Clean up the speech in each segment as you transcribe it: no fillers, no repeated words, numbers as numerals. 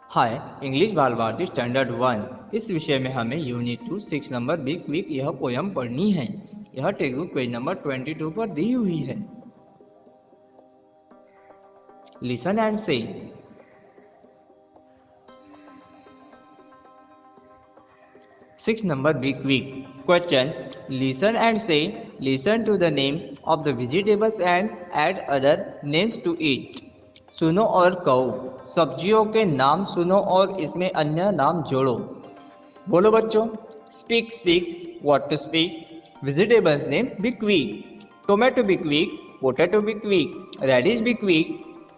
हाय English बाल Bharti standard 1। इस विषय में हमें यूनिट 2 6 नंबर बिग क्विक यह पोयम पढ़नी है। यह टेक्स्ट बुक पेज नंबर 22 पर दी हुई है। लिसन एंड से। 6 number big week. Question. Listen and say. Listen to the name of the vegetables and add other names to it. सुनो और कहो। सब्जियों के नाम सुनो और इसमें अन्य नाम जोड़ो। बोलो बच्चों। Speak speak what to speak. Vegetables name be quick. Tomato be quick. Potato be quick. Radish be quick.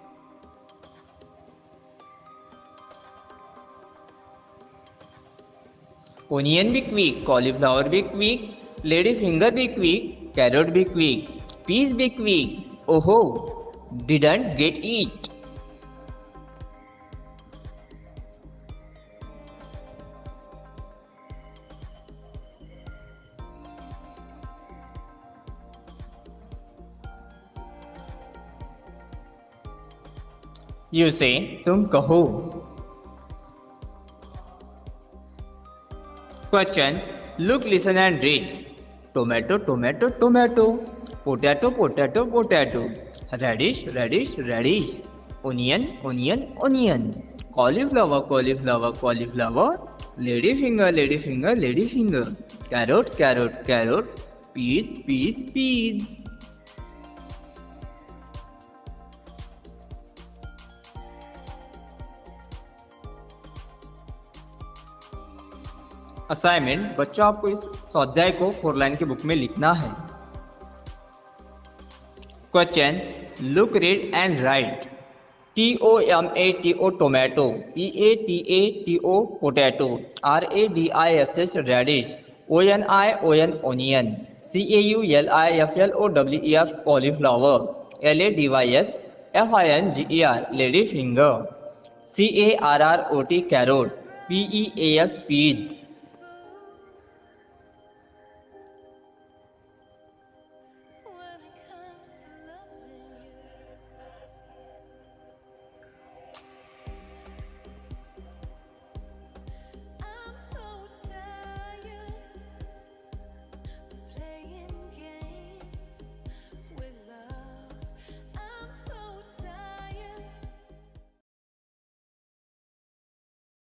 Onion be quick, cauliflower be quick, lady finger be quick, carrot be quick, peas be quick. Oh, didn't get it. You say, तुम कहो। Question. Look, listen and read. Tomato, tomato, tomato. Potato, potato, potato. Radish, radish, radish. Onion, onion, onion. Cauliflower, cauliflower, cauliflower. Lady finger, lady finger, lady finger. Carrot, carrot, carrot. Peas, peas, peas. Assignment. बच्चों आपको इस स्वाध्याय को 4 line की book में लिखना है। Question. Look read and write. TOMATO tomato, PATATO potato, RADISH radish, ONION onion, CAULIFLOWER cauliflower, LADYS FINGER lady finger, CARROT carrot, PEAS Ps.